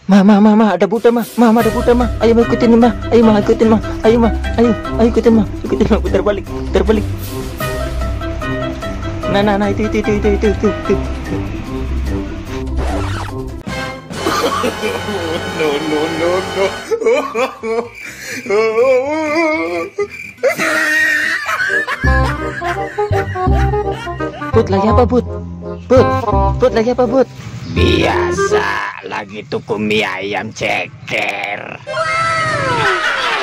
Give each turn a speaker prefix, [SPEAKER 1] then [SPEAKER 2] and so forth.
[SPEAKER 1] Ma, ada Buddha ada Buddha ayo ma ikutin ma, ikutin ma, ayo ikutin ma, putar balik. Nah itu. Bud, lagi apa Bud? Bud lagi apa Bud?
[SPEAKER 2] Biasa, lagi tuku mie ayam ceker.